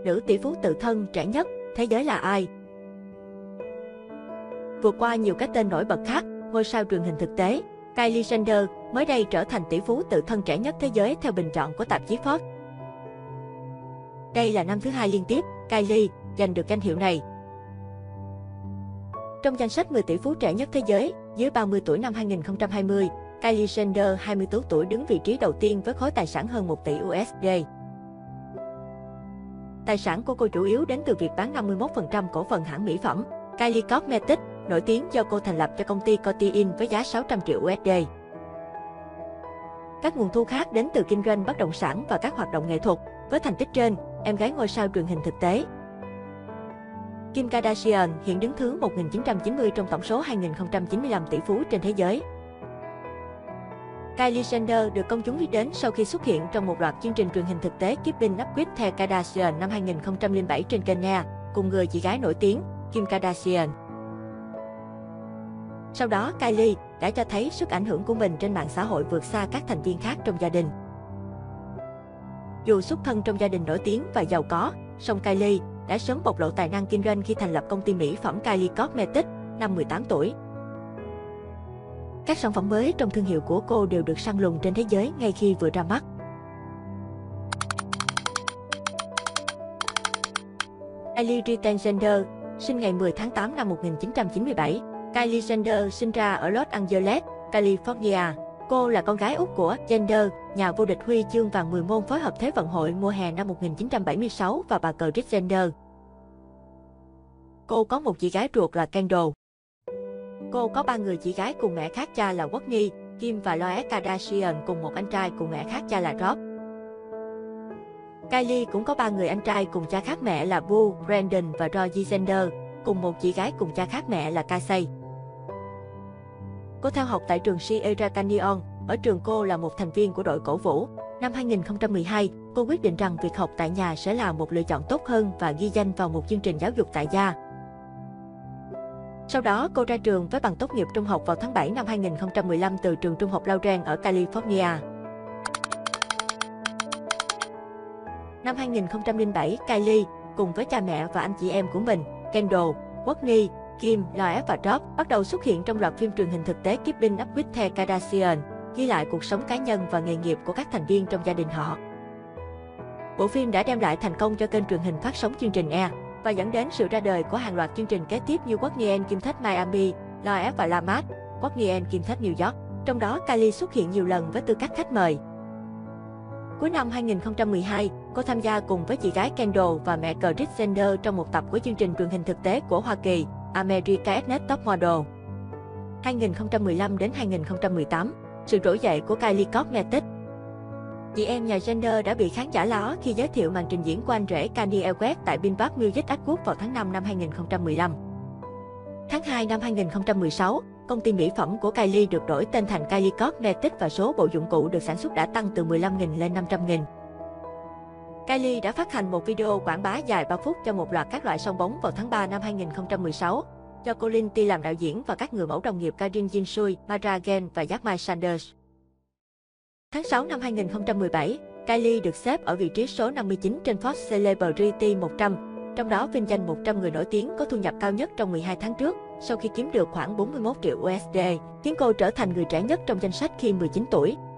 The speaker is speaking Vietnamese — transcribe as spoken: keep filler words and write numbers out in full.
nữ tỷ phú tự thân trẻ nhất thế giới là ai? Vượt qua nhiều cái tên nổi bật khác, ngôi sao truyền hình thực tế, Kylie Jenner mới đây trở thành tỷ phú tự thân trẻ nhất thế giới theo bình chọn của tạp chí Forbes. Đây là năm thứ hai liên tiếp, Kylie giành được danh hiệu này. Trong danh sách mười tỷ phú trẻ nhất thế giới, dưới ba mươi tuổi năm hai nghìn không trăm hai mươi, Kylie Jenner hai mươi tư tuổi đứng vị trí đầu tiên với khối tài sản hơn một tỷ đô la. Tài sản của cô chủ yếu đến từ việc bán năm mươi mốt phần trăm cổ phần hãng mỹ phẩm Kylie Cosmetics, nổi tiếng do cô thành lập cho công ty Coty với giá sáu trăm triệu đô la. Các nguồn thu khác đến từ kinh doanh bất động sản và các hoạt động nghệ thuật. Với thành tích trên, em gái ngôi sao truyền hình thực tế Kim Kardashian hiện đứng thứ một nghìn chín trăm chín mươi trong tổng số hai nghìn không trăm chín mươi lăm tỷ phú trên thế giới. Kylie Jenner được công chúng biết đến sau khi xuất hiện trong một loạt chương trình truyền hình thực tế Keeping Up with the Kardashians năm hai nghìn không trăm lẻ bảy trên kênh E, cùng người chị gái nổi tiếng, Kim Kardashian. Sau đó, Kylie đã cho thấy sức ảnh hưởng của mình trên mạng xã hội vượt xa các thành viên khác trong gia đình. Dù xuất thân trong gia đình nổi tiếng và giàu có, song Kylie đã sớm bộc lộ tài năng kinh doanh khi thành lập công ty mỹ phẩm Kylie Cosmetics năm mười tám tuổi. Các sản phẩm mới trong thương hiệu của cô đều được săn lùng trên thế giới ngay khi vừa ra mắt. Kylie Rita Jenner, sinh ngày mười tháng tám năm một nghìn chín trăm chín mươi bảy. Kylie Jenner sinh ra ở Los Angeles, California. Cô là con gái út của Jenner, nhà vô địch huy chương vàng mười môn phối hợp Thế vận hội mùa hè năm một nghìn chín trăm bảy mươi sáu và bà Kris Jenner. Cô có một chị gái ruột là Kendall. Cô có ba người chị gái cùng mẹ khác cha là Kourtney, Kim và Khloe Kardashian cùng một anh trai cùng mẹ khác cha là Rob. Kylie cũng có ba người anh trai cùng cha khác mẹ là Beau, Brandon và Rory Jenner, cùng một chị gái cùng cha khác mẹ là Casey. Cô theo học tại trường Sierra Canyon, ở trường cô là một thành viên của đội cổ vũ. Năm hai nghìn không trăm mười hai, cô quyết định rằng việc học tại nhà sẽ là một lựa chọn tốt hơn và ghi danh vào một chương trình giáo dục tại gia. Sau đó, cô ra trường với bằng tốt nghiệp trung học vào tháng bảy năm hai nghìn không trăm mười lăm từ trường trung học Lauren ở California. Năm hai nghìn không trăm lẻ bảy, Kylie, cùng với cha mẹ và anh chị em của mình, Kendall, Kourtney, Kim, Khloe và Rob, bắt đầu xuất hiện trong loạt phim truyền hình thực tế Keeping Up with the Kardashians, ghi lại cuộc sống cá nhân và nghề nghiệp của các thành viên trong gia đình họ. Bộ phim đã đem lại thành công cho kênh truyền hình phát sóng chương trình E và dẫn đến sự ra đời của hàng loạt chương trình kế tiếp như Kourtney and Kim Thách Miami, Khloe và La Mad, Kourtney and Kim Thách New York. Trong đó, Kylie xuất hiện nhiều lần với tư cách khách mời. Cuối năm hai nghìn không trăm mười hai, cô tham gia cùng với chị gái Kendall và mẹ Kris Jenner trong một tập của chương trình truyền hình thực tế của Hoa Kỳ, America's Next Top Model. hai nghìn không trăm mười lăm đến hai nghìn không trăm mười tám, sự trỗi dậy của Kylie Cosmetics. Chị em nhà Jenner đã bị khán giả ló khi giới thiệu màn trình diễn của anh rể Kanye West tại Billboard Music Awards vào tháng năm năm hai nghìn không trăm mười lăm. Tháng hai năm hai nghìn không trăm mười sáu, công ty mỹ phẩm của Kylie được đổi tên thành Kylie Cosmetics và số bộ dụng cụ được sản xuất đã tăng từ mười lăm nghìn lên năm trăm nghìn. Kylie đã phát hành một video quảng bá dài ba phút cho một loạt các loại song bóng vào tháng ba năm hai nghìn không trăm mười sáu, cho Colin T làm đạo diễn và các người mẫu đồng nghiệp Karin Jinsui, Mara Gen và Jack Sanders. Tháng sáu năm hai nghìn không trăm mười bảy, Kylie được xếp ở vị trí số năm mươi chín trên Forbes Celebrity một trăm, trong đó vinh danh một trăm người nổi tiếng có thu nhập cao nhất trong mười hai tháng trước, sau khi kiếm được khoảng bốn mươi mốt triệu đô la, khiến cô trở thành người trẻ nhất trong danh sách khi mười chín tuổi.